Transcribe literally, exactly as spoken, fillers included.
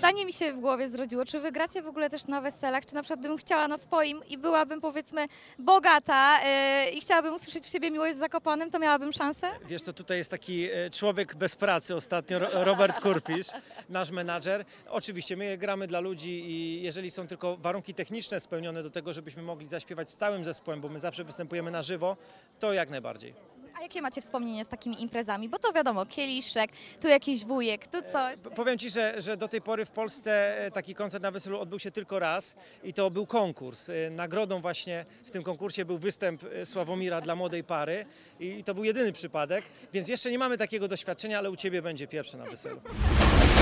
pytanie mi się w głowie zrodziło, czy wy gracie w ogóle też na weselach, czy na przykład gdybym chciała na swoim i byłabym powiedzmy bogata yy, i chciałabym usłyszeć w siebie miłość z Zakopanem, to miałabym szansę? Wiesz co, tutaj jest taki e, człowiek bez pracy ostatnio, Ro- Robert Kurpisz, nasz menadżer. Oczywiście my gramy dla ludzi i jeżeli są tylko warunki techniczne spełnione do tego, żebyśmy mogli zaśpiewać z całym zespołem, bo my zawsze występujemy na żywo, to jak najbardziej. A jakie macie wspomnienie z takimi imprezami? Bo to wiadomo, kieliszek, tu jakiś wujek, tu coś. P- Powiem Ci, że, że do tej pory w Polsce e, taki koncert na weselu odbył się tylko raz i to był konkurs. E, Nagrodą właśnie w tym konkursie był występ e, Sławomira dla młodej pary i to był jedyny przypadek, więc jeszcze nie mamy takiego doświadczenia, ale u Ciebie będzie pierwszy na weselu.